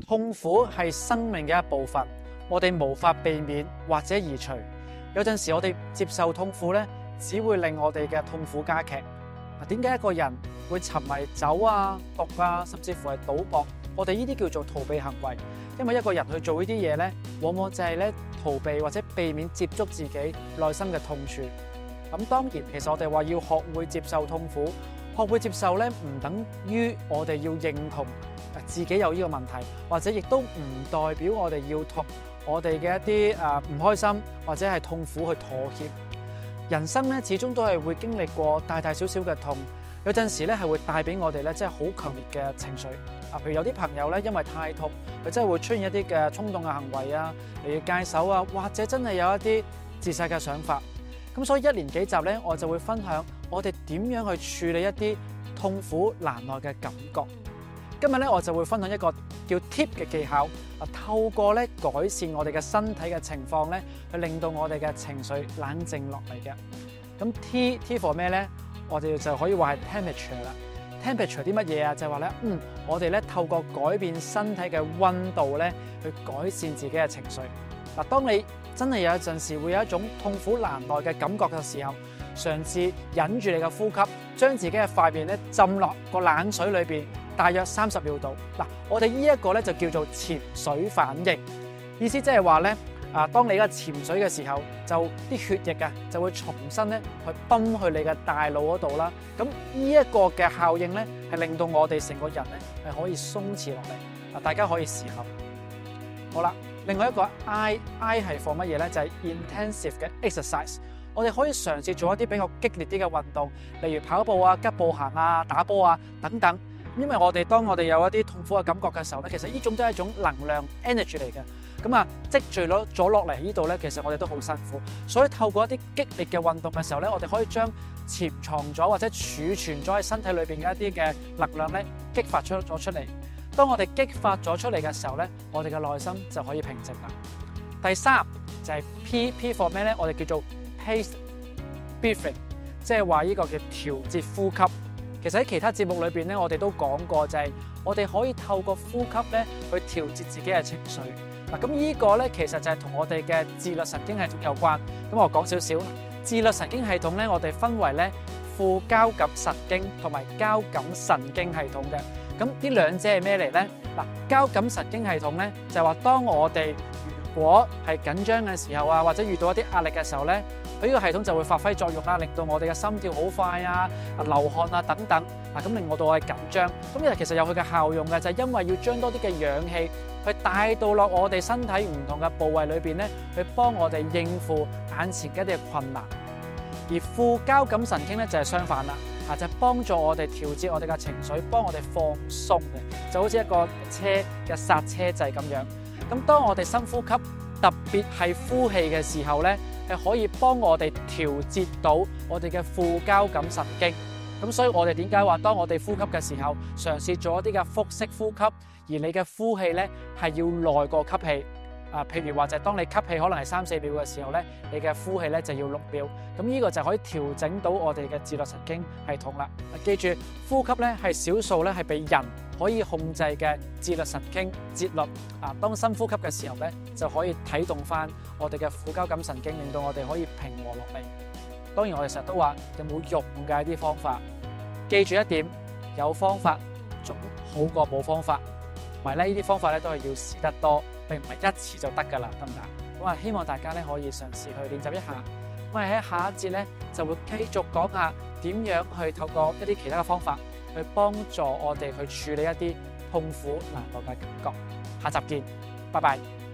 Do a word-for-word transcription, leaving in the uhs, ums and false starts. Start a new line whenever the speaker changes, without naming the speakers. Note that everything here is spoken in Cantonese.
痛苦係生命嘅一部分，我哋無法避免或者移除。有陣時我哋接受痛苦咧，只會令我哋嘅痛苦加劇。嗱，點解一個人會沉迷酒啊、毒啊，甚至乎係賭博？我哋呢啲叫做逃避行為，因為一個人去做呢啲嘢咧，往往就係咧逃避或者避免接觸自己內心嘅痛處。咁當然，其實我哋話要學會接受痛苦，學會接受咧，唔等於我哋要認同自己有呢個問題，或者亦都唔代表我哋要同我哋嘅一啲誒唔開心或者係痛苦去妥協。人生咧始終都係會經歷過大大小小嘅痛，有陣時咧係會帶俾我哋咧即係好強烈嘅情緒。啊，譬如有啲朋友咧因為太痛，佢真係會出現一啲嘅衝動嘅行為啊，例如戒手啊，或者真係有一啲自殺嘅想法。咁所以一連幾集咧，我就會分享我哋點樣去處理一啲痛苦難耐嘅感覺。今日咧，我就會分享一個叫 tip 嘅技巧，啊，透過咧改善我哋嘅身體嘅情況咧，去令到我哋嘅情緒冷靜落嚟嘅。咁 T T for 咩咧？我哋就可以話係 temperature 啦。temperature 啲乜嘢啊？就係話咧，嗯，我哋咧透過改變身體嘅溫度咧，去改善自己嘅情緒。嗱，當你真係有一陣時會有一種痛苦難耐嘅感覺嘅時候，嘗試忍住你嘅呼吸，將自己嘅塊面咧浸落個冷水裏邊，大約三十秒度。嗱，我哋呢一個咧就叫做潛水反應，意思即係話咧，啊，當你而家潛水嘅時候，就啲血液啊就會重新咧去泵去你嘅大腦嗰度啦。咁呢一個嘅效應咧，係令到我哋成個人咧係可以鬆弛落嚟。啊，大家可以試下。好啦。另外一個 I I 係放乜嘢咧？就係 intensive 嘅 exercise。我哋可以嘗試做一啲比較激烈啲嘅運動，例如跑步啊、急步行啊、打波啊等等。因為我哋當我哋有一啲痛苦嘅感覺嘅時候咧，其實呢種都係一種能量 energy 嚟嘅。咁啊，積聚咗咗落嚟呢度咧，其實我哋都好辛苦。所以透過一啲激烈嘅運動嘅時候咧，我哋可以將潛藏咗或者儲存咗喺身體裏邊嘅一啲嘅能量咧，激發出咗出嚟。當我哋激發咗出嚟嘅時候咧，我哋嘅內心就可以平靜啦。第三就係 P P for 咩咧？我哋叫做 paced breathing， 即係話呢個叫調節呼吸。其實喺其他節目裏邊咧，我哋都講過，就係我哋可以透過呼吸咧去調節自己嘅情緒。嗱，咁呢個咧其實就係同我哋嘅自律神經系統有關。咁我講少少，自律神經系統咧，我哋分為咧副交感神經同埋交感神經系統嘅。咁呢兩者係咩嚟咧？嗱，交感神經系統咧就係話，當我哋如果係緊張嘅時候啊，或者遇到一啲壓力嘅時候咧，佢呢個系統就會發揮作用啦，令到我哋嘅心跳好快啊、流汗啊等等，嗱咁令我到我哋緊張。咁其實有佢嘅效用嘅，就係因為要將多啲嘅氧氣去帶到落我哋身體唔同嘅部位裏邊咧，去幫我哋應付眼前嘅一啲困難。而副交感神經咧就係相反啦。啊！就係幫助我哋調節我哋嘅情緒，幫我哋放鬆嘅，就好似一個車嘅剎車掣咁樣。咁當我哋深呼吸，特別係呼氣嘅時候咧，係可以幫我哋調節到我哋嘅副交感神經。咁所以我哋點解話當我哋呼吸嘅時候，嘗試做一啲嘅腹式呼吸，而你嘅呼氣咧係要耐過吸氣。啊，譬如話就係當你吸氣可能係三四秒嘅時候咧，你嘅呼氣咧就要六秒，咁呢個就可以調整到我哋嘅自律神經系統啦。記住，呼吸咧係少數咧係被人可以控制嘅自律神經節律。啊，當深呼吸嘅時候咧，就可以啟動翻我哋嘅副交感神經，令到我哋可以平和落嚟。當然我哋成日都話有冇用嘅一啲方法，記住一點，有方法總好過冇方法。同埋咧，呢啲方法咧都係要試得多，並唔係一次就得噶啦，得唔得？咁啊，希望大家咧可以嘗試去練習一下。我哋喺下一節咧就會繼續講下點樣去透過一啲其他嘅方法去幫助我哋去處理一啲痛苦難過嘅感覺。下集見，拜拜。